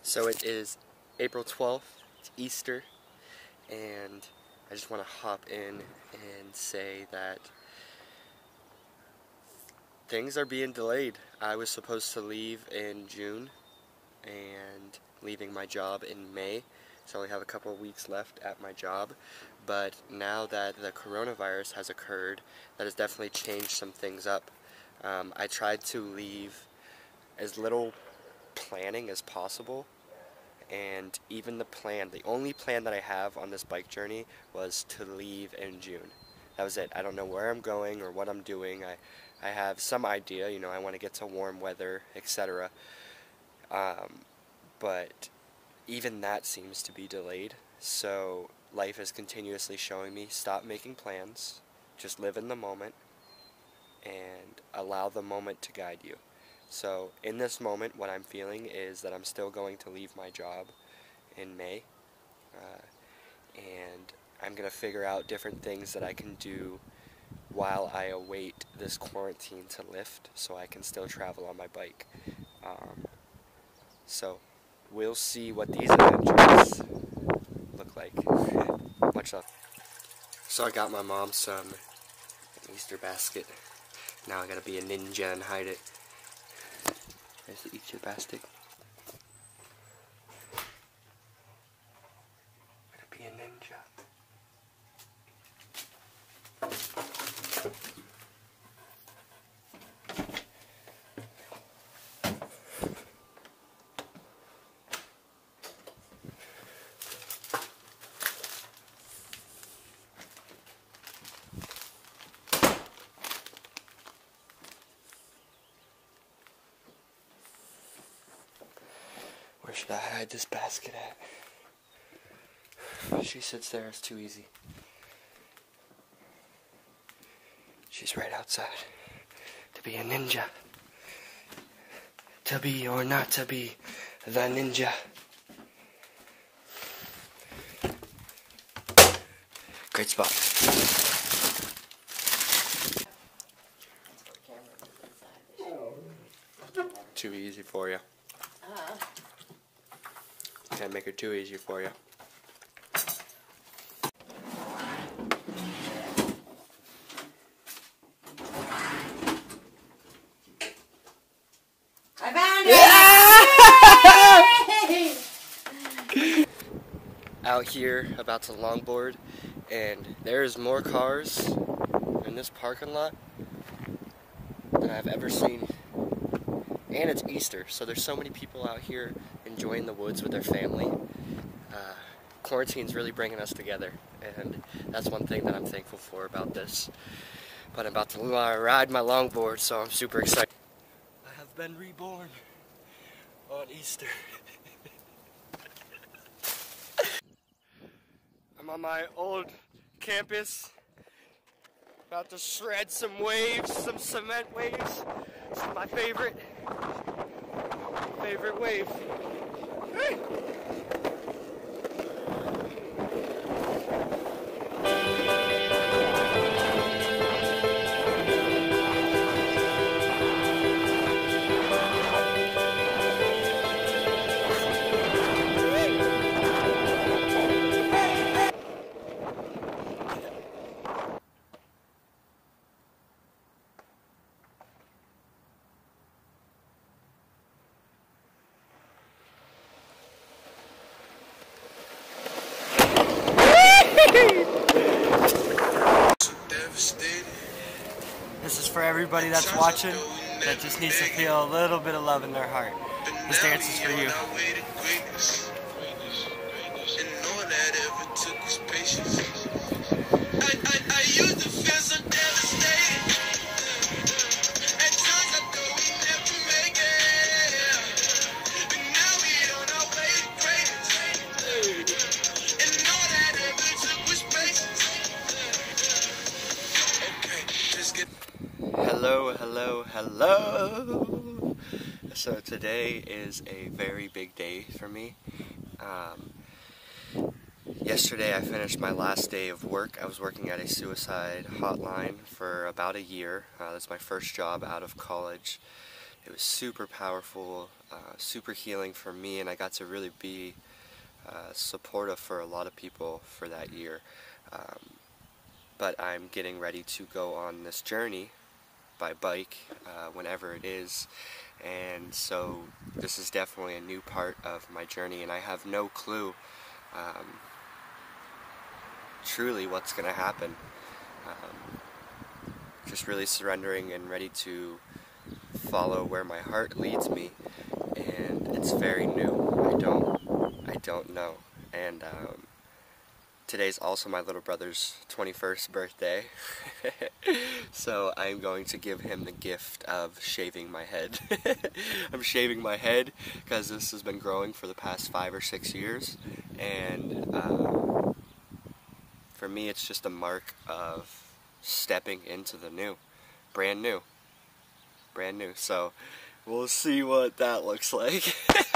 So it is April 12th, it's Easter, and I just want to hop in and say that things are being delayed. I was supposed to leave in June and leaving my job in May, so I only have a couple of weeks left at my job. But now that the coronavirus has occurred, that has definitely changed some things up. I tried to leave as little planning as possible, and even the only plan that I have on this bike journey was to leave in June. That was it. I don't know where I'm going or what I'm doing. I have some idea, you know, I want to get to warm weather, etc. But even that seems to be delayed. So life is continuously showing me, stop making plans, just live in the moment, and allow the moment to guide you. So in this moment, what I'm feeling is that I'm still going to leave my job in May, and I'm going to figure out different things that I can do while I await this quarantine to lift so I can still travel on my bike. So we'll see what these adventures look like. Much love. So I got my mom some Easter basket. Now I gotta be a ninja and hide it. There's the Easter basket. I'm gonna be a ninja. Where should I hide this basket at? She sits there, it's too easy. She's right outside. To be a ninja. To be or not to be the ninja. Great spot. Too easy for you. Can't make it too easy for you. I found it! Out here about to longboard, and there's more cars in this parking lot than I've ever seen. And it's Easter, so there's so many people out here enjoying the woods with their family. Quarantine's really bringing us together, and that's one thing that I'm thankful for about this. But I'm about to ride my longboard, so I'm super excited. I have been reborn on Easter. I'm on my old campus, about to shred some waves, some cement waves. This is my favorite wave. Hey. This is for everybody that's watching that just needs to feel a little bit of love in their heart. This dance is for you. Hello, hello, hello! So today is a very big day for me. Yesterday I finished my last day of work. I was working at a suicide hotline for about a year. That's my first job out of college. It was super powerful, super healing for me, and I got to really be supportive for a lot of people for that year. But I'm getting ready to go on this journey by bike whenever it is, and so this is definitely a new part of my journey, and I have no clue truly what's going to happen. Just really surrendering and ready to follow where my heart leads me, and it's very new. I don't know, and today's also my little brother's 21st birthday, so I'm going to give him the gift of shaving my head. I'm shaving my head because this has been growing for the past 5 or 6 years, and for me it's just a mark of stepping into the new, brand new. So we'll see what that looks like.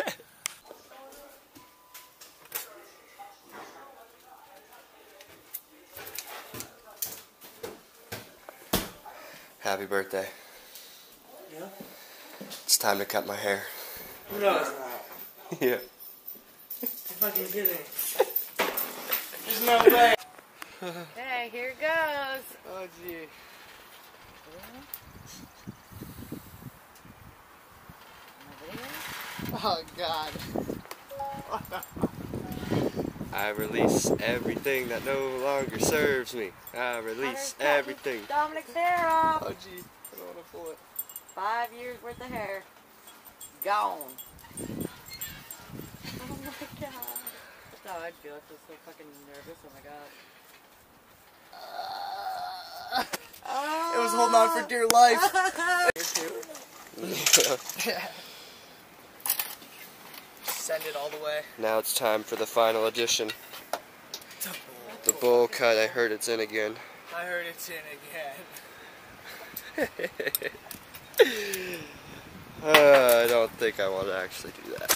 Happy birthday. Yeah? It's time to cut my hair. No, it's not. Yeah. You're fucking kidding. There's no way. Okay, here it goes. Oh, gee. Oh, God. I release everything that no longer serves me. I release everything. Dominic's hair off. Oh, gee. I don't want to pull it. 5 years worth of hair. Gone. Oh my god. That's how I'd feel. I feel so fucking nervous. Oh my god. It was holding on for dear life. Send it all the way. Now it's time for the final edition. The bowl cut, I heard it's in again. I heard it's in again. I don't think I want to actually do that.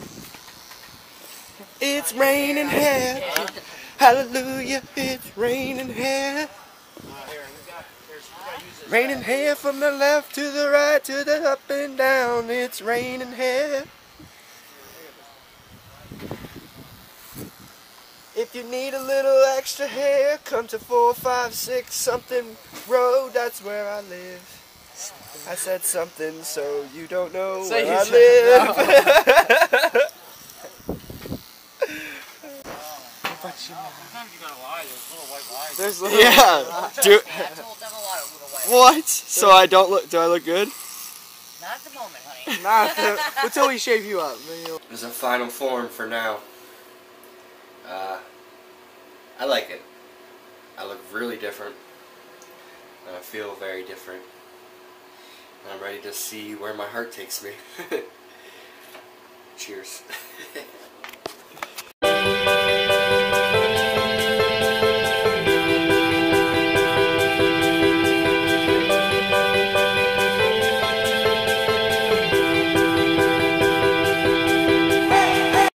It's raining hair. Hallelujah, it's raining hair. Raining hair from the left to the right to the up and down. It's raining hair. If you need a little extra hair, come to 456 something road. That's where I live. I said something so you don't know So where you I live. Sometimes you gotta lie. There's little white lies. There's little Yeah, dude. I told them a lot of little white. What? So I don't look? Do I look good? Not at the moment, honey. Nah, until we shave you up. There's a final form for now. I like it. I look really different, and I feel very different. And I'm ready to see where my heart takes me. Cheers.